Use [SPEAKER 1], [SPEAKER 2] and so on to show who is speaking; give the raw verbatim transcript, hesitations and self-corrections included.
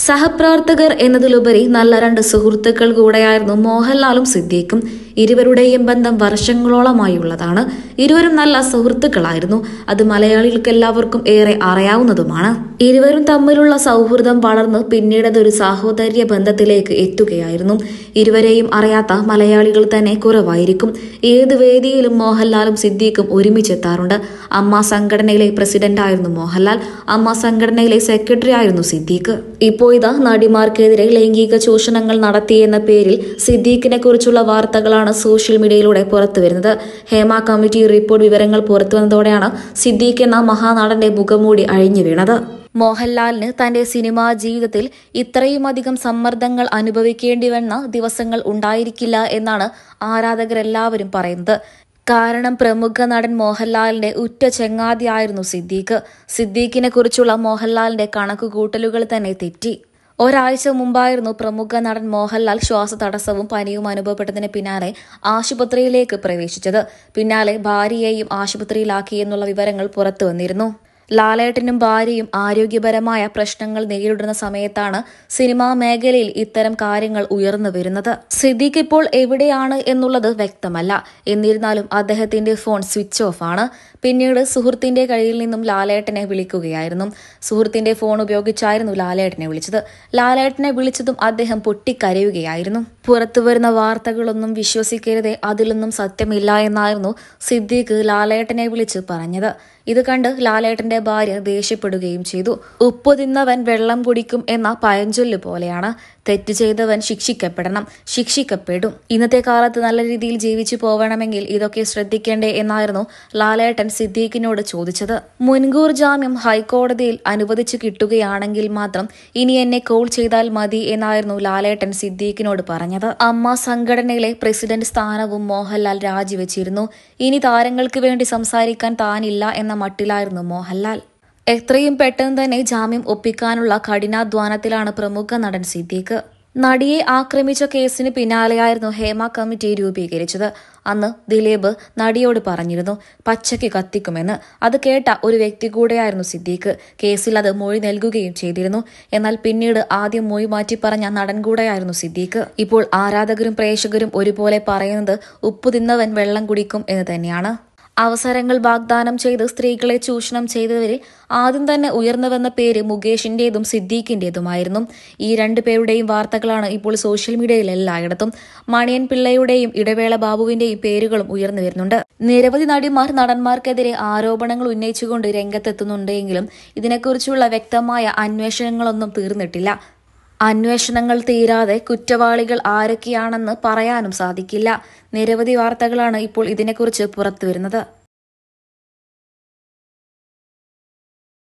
[SPEAKER 1] സഹപ്രവർത്തകർ എന്നതിലുപരി നല്ല രണ്ട് സുഹൃത്തുക്കൾ കൂടെയായിരുന്നു മോഹൻലാലും സിദ്ദീഖും. ഇരുവരുടെയും ബന്ധം വർഷങ്ങളോളമായുള്ളതാണ്. ഇരുവരും നല്ല സുഹൃത്തുക്കളായിരുന്നു. അത് മലയാളികൾക്ക് എല്ലാവർക്കും ഏറെ അറിയാവുന്നതുമാണ്. ഇരുവരും തമ്മിലുള്ള സൗഹൃദം വളർന്ന് പിന്നീട് അതൊരു സാഹോദര്യ ബന്ധത്തിലേക്ക് എത്തുകയായിരുന്നു. ഇരുവരെയും അറിയാത്ത മലയാളികൾ തന്നെ കുറവായിരിക്കും. ഏത് വേദിയിലും മോഹൻലാലും സിദ്ദീഖും ഒരുമിച്ചെത്താറുണ്ട്. അമ്മ സംഘടനയിലെ പ്രസിഡന്റായിരുന്നു മോഹൻലാൽ. അമ്മ സംഘടനയിലെ സെക്രട്ടറി ആയിരുന്നു സിദ്ദീഖ്. ഇപ്പോൾ ഇതാ നടിമാർക്കെതിരെ ലൈംഗിക ചൂഷണങ്ങൾ നടത്തിയെന്ന പേരിൽ സിദ്ദീഖിനെ കുറിച്ചുള്ള വാർത്തകളാണ് സോഷ്യൽ മീഡിയയിലൂടെ പുറത്തുവരുന്നത്. ഹേമ കമ്മിറ്റി റിപ്പോർട്ട് വിവരങ്ങൾ പുറത്തുവന്നതോടെയാണ് സിദ്ദീഖ് എന്ന മഹാനടന്റെ മുഖംമൂടി അഴിഞ്ഞു വീണത്. മോഹൻലാലിന് തന്റെ സിനിമാ ജീവിതത്തിൽ ഇത്രയുമധികം സമ്മർദ്ദങ്ങൾ അനുഭവിക്കേണ്ടി വന്ന ദിവസങ്ങൾ ഉണ്ടായിരിക്കില്ല എന്നാണ് ആരാധകരെല്ലാവരും പറയുന്നത്. കാരണം പ്രമുഖ നടൻ മോഹൻലാലിന്റെ ഉറ്റ ചങ്ങാതിയായിരുന്നു സിദ്ദീഖ്. സിദ്ദീഖിനെ കുറിച്ചുള്ള മോഹൻലാലിന്റെ കണക്കുകൂട്ടലുകൾ തന്നെ തെറ്റി. ഒരാഴ്ച മുമ്പായിരുന്നു പ്രമുഖ നടൻ മോഹൻലാൽ ശ്വാസതടസ്സവും പനിയും അനുഭവപ്പെട്ടതിന് പിന്നാലെ ആശുപത്രിയിലേക്ക് പ്രവേശിച്ചത്. പിന്നാലെ ഭാര്യയെയും ആശുപത്രിയിലാക്കിയെന്നുള്ള വിവരങ്ങൾ പുറത്തു വന്നിരുന്നു. ലാലേട്ടനും ഭാര്യയും ആരോഗ്യപരമായ പ്രശ്നങ്ങൾ നേരിടുന്ന സമയത്താണ് സിനിമാ മേഖലയിൽ ഇത്തരം കാര്യങ്ങൾ ഉയർന്നു വരുന്നത്. സിദ്ദീഖ് ഇപ്പോൾ എവിടെയാണ് എന്നുള്ളത് വ്യക്തമല്ല. എന്നിരുന്നാലും അദ്ദേഹത്തിന്റെ ഫോൺ സ്വിച്ച് ഓഫ് ആണ്. പിന്നീട് സുഹൃത്തിന്റെ കയ്യിൽ നിന്നും ലാലേട്ടനെ വിളിക്കുകയായിരുന്നു. സുഹൃത്തിന്റെ ഫോൺ ഉപയോഗിച്ചായിരുന്നു ലാലേട്ടനെ വിളിച്ചത്. ലാലേട്ടനെ വിളിച്ചതും അദ്ദേഹം പൊട്ടിക്കരയുകയായിരുന്നു. പുറത്തുവരുന്ന വാർത്തകളൊന്നും വിശ്വസിക്കരുതേ, അതിലൊന്നും സത്യമില്ല എന്നായിരുന്നു സിദ്ദീഖ് ലാലേട്ടനെ വിളിച്ച് പറഞ്ഞത്. ഇത് കണ്ട് ലാലേട്ടന്റെ ഭാര്യ ദേഷ്യപ്പെടുകയും ചെയ്തു. ഉപ്പു തിന്നവൻ വെള്ളം കുടിക്കും എന്ന പഴഞ്ചൊല്ല് പോലെയാണ്. തെറ്റ് ചെയ്തവൻ ശിക്ഷിക്കപ്പെടണം, ശിക്ഷിക്കപ്പെടും. ഇന്നത്തെ കാലത്ത് നല്ല രീതിയിൽ ജീവിച്ചു പോവണമെങ്കിൽ ഇതൊക്കെ ശ്രദ്ധിക്കേണ്ടേ എന്നായിരുന്നു ലാലേട്ടൻ സിദ്ദീഖിനോട് ചോദിച്ചത്. മുൻകൂർ ജാമ്യം ഹൈക്കോടതിയിൽ അനുവദിച്ചു കിട്ടുകയാണെങ്കിൽ മാത്രം ഇനി എന്നെ കോൾ ചെയ്താൽ മതി എന്നായിരുന്നു ലാലേട്ടൻ സിദ്ദീഖിനോട് പറഞ്ഞത്. അമ്മ സംഘടനയിലെ പ്രസിഡന്റ് സ്ഥാനവും മോഹൻലാൽ രാജിവെച്ചിരുന്നു. ഇനി താരങ്ങൾക്ക് വേണ്ടി സംസാരിക്കാൻ താനില്ല എന്ന മട്ടിലായിരുന്നു മോഹൻലാൽ. എത്രയും പെട്ടെന്ന് തന്നെ ജാമ്യം ഒപ്പിക്കാനുള്ള കഠിനാധ്വാനത്തിലാണ് പ്രമുഖ നടൻ സിദ്ദീഖ്. നടിയെ ആക്രമിച്ച കേസിന് പിന്നാലെയായിരുന്നു ഹേമ കമ്മിറ്റി രൂപീകരിച്ചത്. അന്ന് ദിലീപ് നടിയോട് പറഞ്ഞിരുന്നു പച്ചയ്ക്ക് കത്തിക്കുമെന്ന്. അത് കേട്ട ഒരു വ്യക്തി കൂടെയായിരുന്നു സിദ്ദീഖ്. കേസിൽ അത് മൊഴി നൽകുകയും ചെയ്തിരുന്നു. എന്നാൽ പിന്നീട് ആദ്യം മൊഴി മാറ്റി പറഞ്ഞ നടൻ കൂടെയായിരുന്നു സിദ്ദീഖ്. ഇപ്പോൾ ആരാധകരും പ്രേക്ഷകരും ഒരുപോലെ പറയുന്നത് ഉപ്പു തിന്നവൻ വെള്ളം കുടിക്കും എന്ന് തന്നെയാണ്. അവസരങ്ങൾ വാഗ്ദാനം ചെയ്ത് സ്ത്രീകളെ ചൂഷണം ചെയ്തവരിൽ ആദ്യം തന്നെ ഉയർന്നുവന്ന പേര് മുകേഷിന്റേതും സിദ്ദീഖിന്റേതുമായിരുന്നു. ഈ രണ്ടു പേരുടെയും വാർത്തകളാണ് ഇപ്പോൾ സോഷ്യൽ മീഡിയയിൽ എല്ലായിടത്തും. മണിയൻ പിള്ളയുടെയും ഇടവേള ബാബുവിന്റെയും പേരുകളും ഉയർന്നു വരുന്നുണ്ട്. നിരവധി നടിമാർ നടന്മാർക്കെതിരെ ആരോപണങ്ങൾ ഉന്നയിച്ചുകൊണ്ട് രംഗത്തെത്തുന്നുണ്ടെങ്കിലും ഇതിനെക്കുറിച്ചുള്ള വ്യക്തമായ അന്വേഷണങ്ങളൊന്നും തീർന്നിട്ടില്ല. അന്വേഷണങ്ങൾ തീരാതെ കുറ്റവാളികൾ ആരൊക്കെയാണെന്ന് പറയാനും സാധിക്കില്ല. നിരവധി വാർത്തകളാണ് ഇപ്പോൾ ഇതിനെക്കുറിച്ച് പുറത്തുവരുന്നത്.